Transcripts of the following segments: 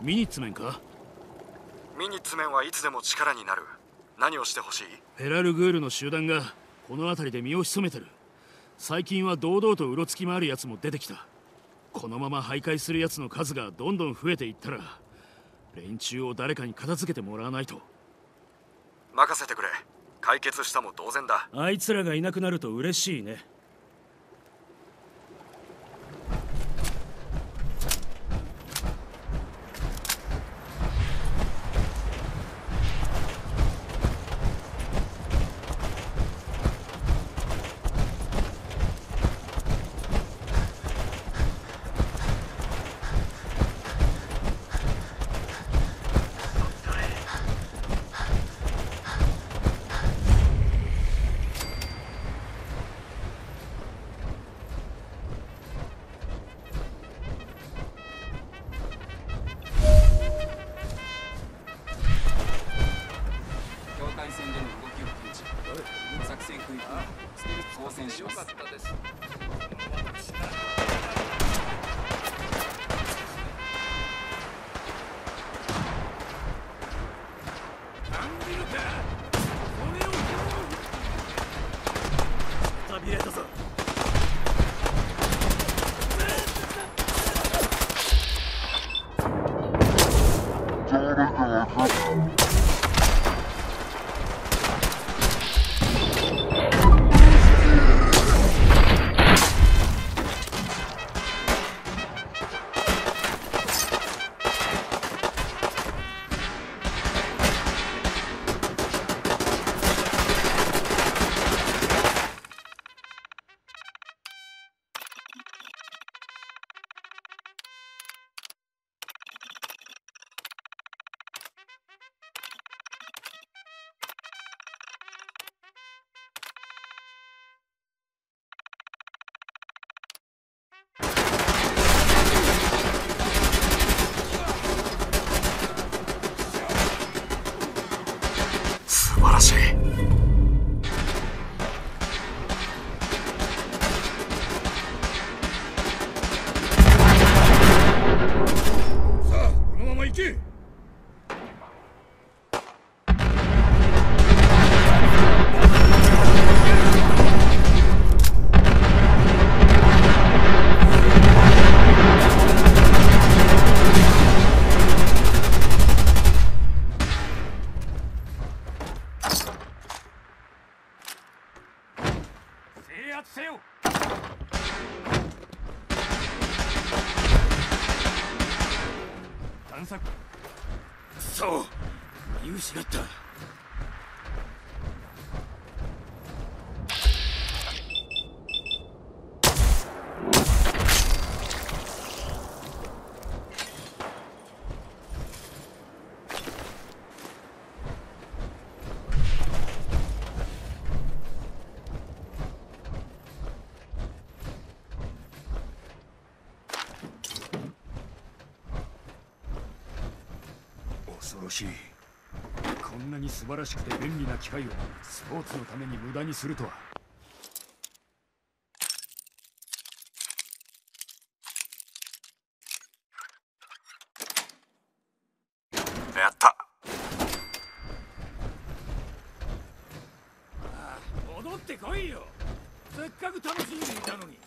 ミニッツメンか？ ミニッツメンはいつでも力になる。何をしてほしい？ ペラルグールの集団がこの辺りで身を潜めてる。最近は堂々とうろつき回るやつも出てきた。このまま徘徊するやつの数がどんどん増えていったら、連中を誰かに片付けてもらわないと。 任せてくれ。解決したも同然だ。 あいつらがいなくなると嬉しいね。 素晴らしい。 さあ、このまま行け。制圧せよ。探索。そう、見失った。恐ろしい。こんなに素晴らしくて便利な機械をスポーツのために無駄にするとは。 やった。 ああ、戻ってこいよ。せっかく楽しんでいたのに。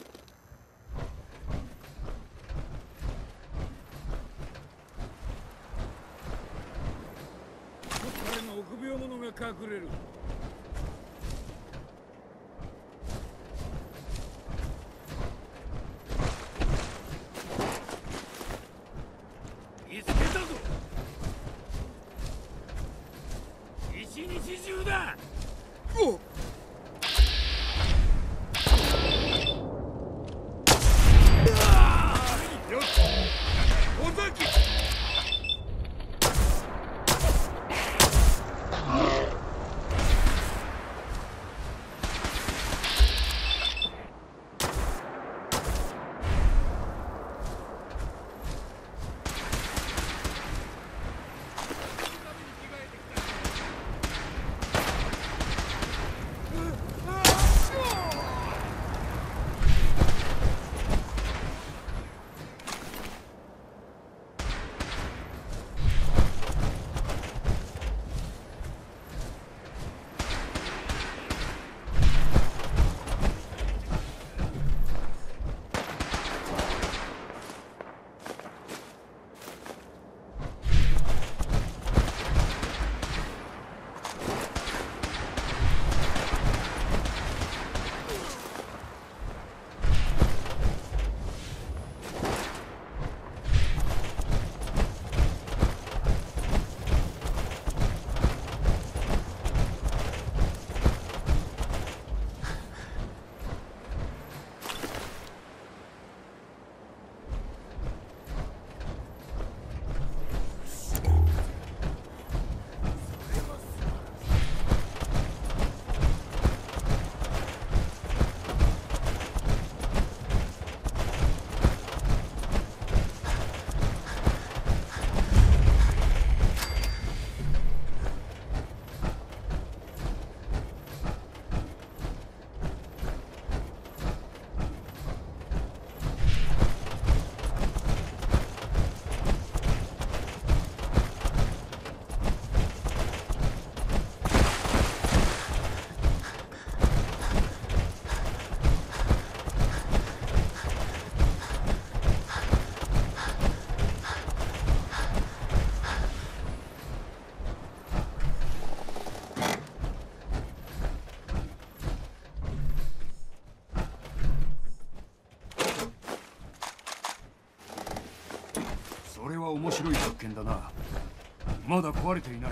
彼の臆病者が隠れる。見つけたぞ。一日中だ。おっ。よっ。尾崎。 白い発見だな。まだ壊れていない。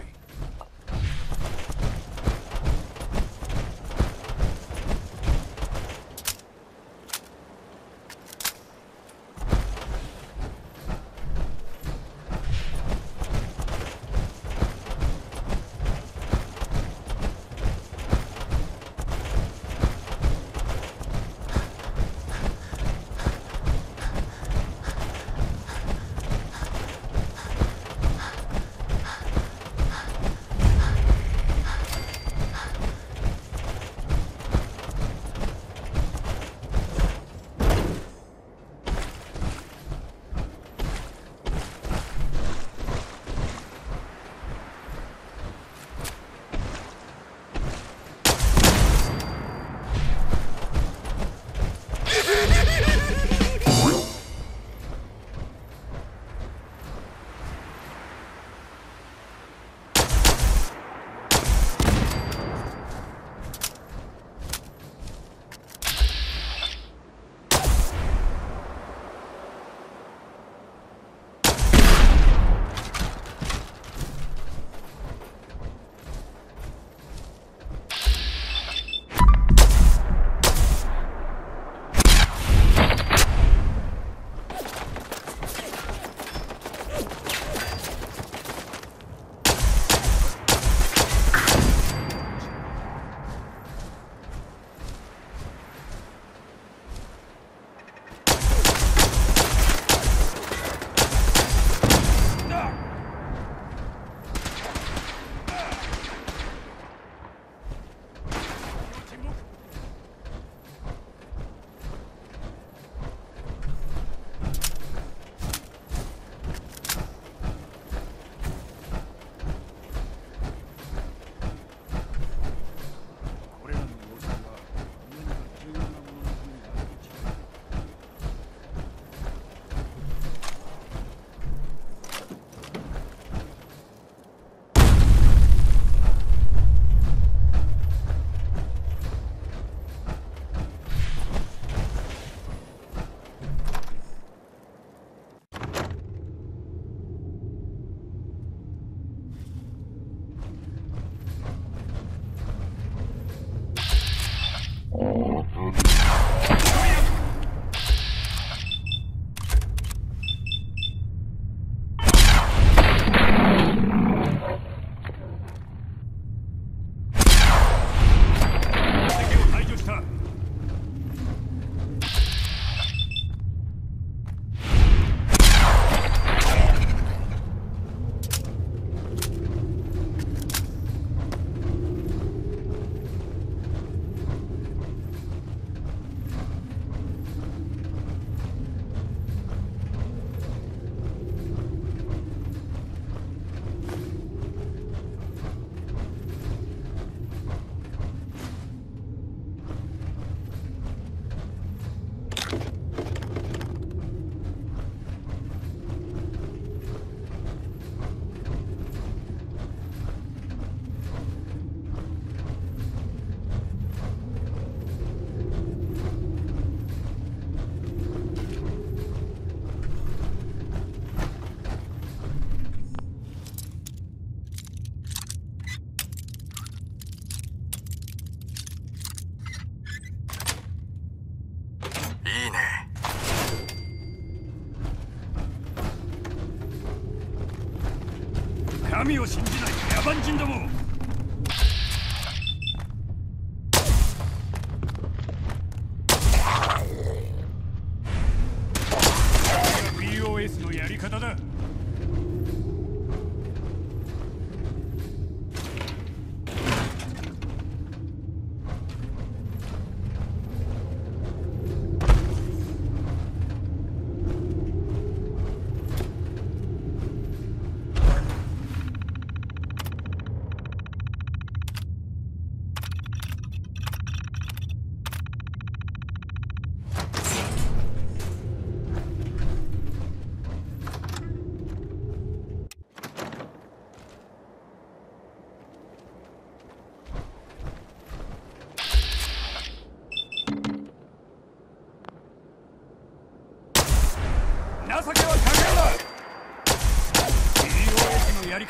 神を信じない野蛮人ども。POS のやり方だ。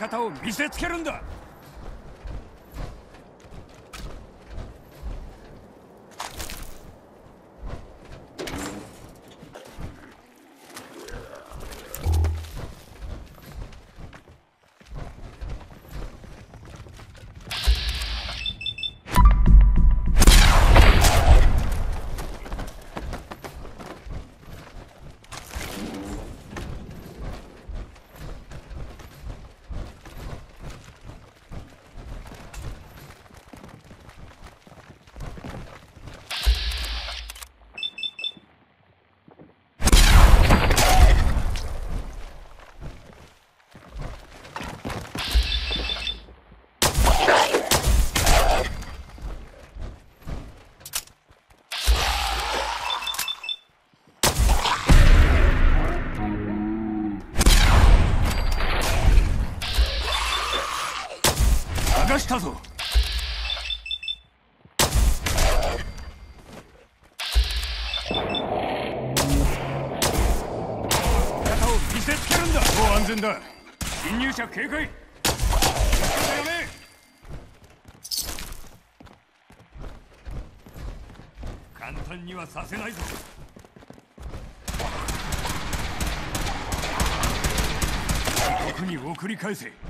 方を見せつけるんだ。探したぞ。方を見せつけるんだ。もう安全だ。侵入者警戒。簡単にはさせないぞ。地獄に送り返せ。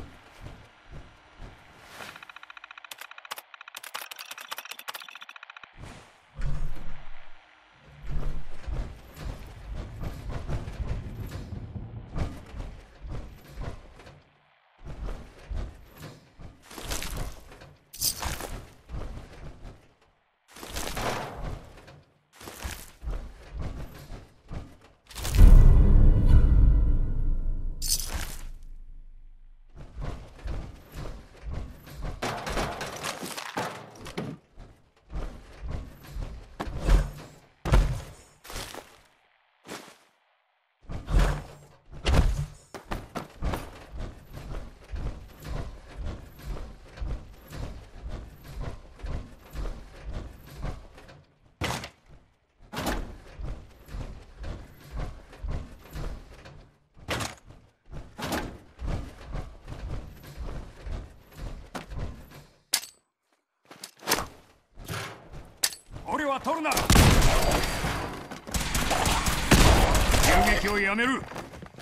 俺は取るな。銃撃をやめる。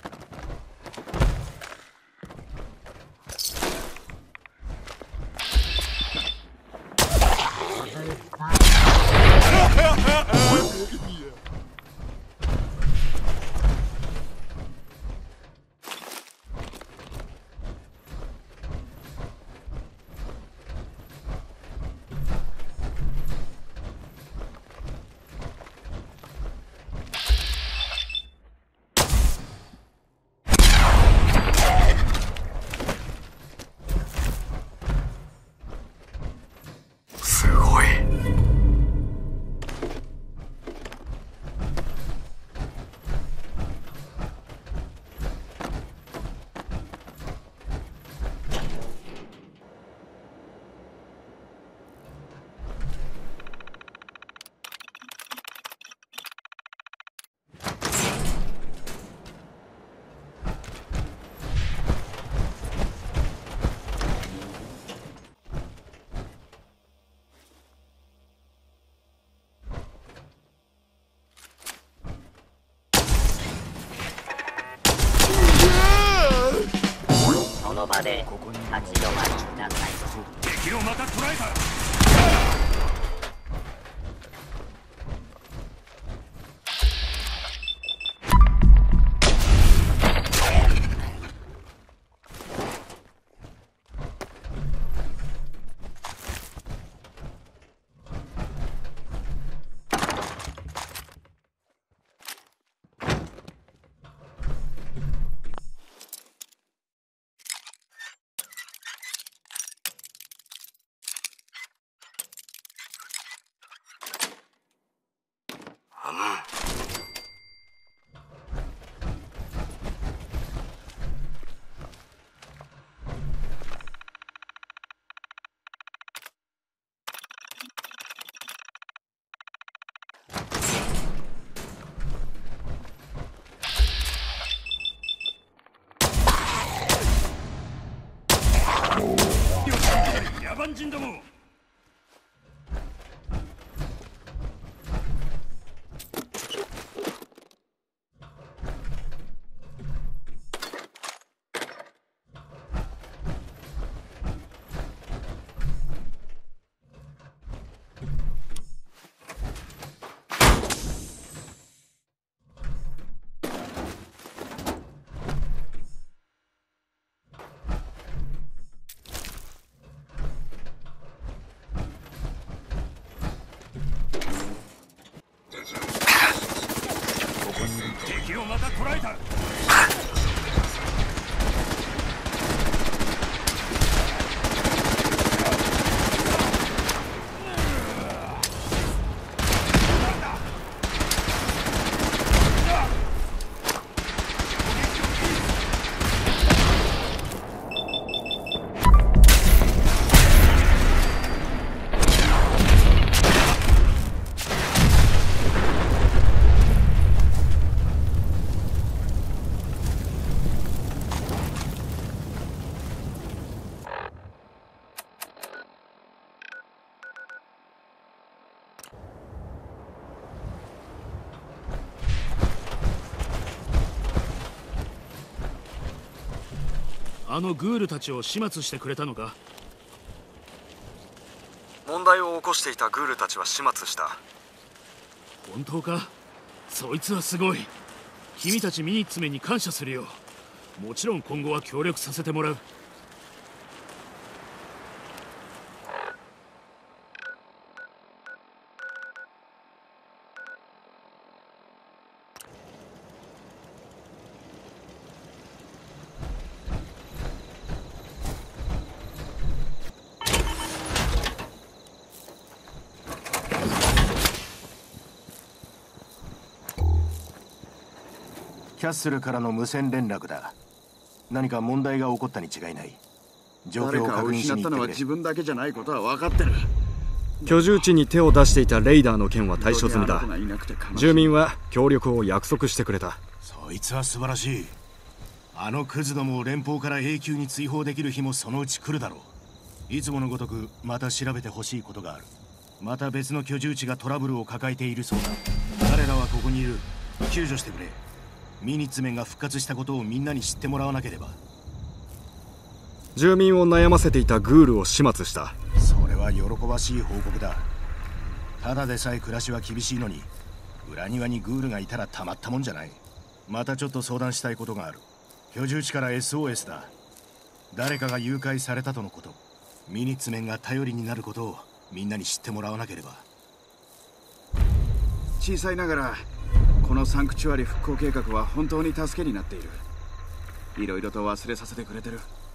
その場で立ち止まりなさい。 敵をまた捕らえた。 野蛮人ども。敵をまた捕らえた。 あのグールたちを始末してくれたのか？ 問題を起こしていたグールたちは始末した。 本当か？そいつはすごい。君たちミニッツメンに感謝するよ。もちろん今後は協力させてもらう。 キャッスルからの無線連絡だ。何か問題が起こったに違いない。状況を確認しに行ってくれ。誰かを失ったのは自分だけじゃないことは分かってる。 居住地に手を出していたレイダーの件は対処済みだ。住民は協力を約束してくれた。 そいつは素晴らしい。あのクズどもを連邦から永久に追放できる日もそのうち来るだろう。いつものごとくまた調べてほしいことがある。また別の居住地がトラブルを抱えているそうだ。彼らはここにいる。救助してくれ。ミニッツメンが復活したことをみんなに知ってもらわなければ。 住民を悩ませていたグールを始末した。 それは喜ばしい報告だ。ただでさえ暮らしは厳しいのに、裏庭にグールがいたらたまったもんじゃない。またちょっと相談したいことがある。居住地から SOS だ。誰かが誘拐されたとのこと。ミニッツメンが頼りになることをみんなに知ってもらわなければ。 小さいながらこのサンクチュアリ復興計画は本当に助けになっている。いろいろと忘れさせてくれてる。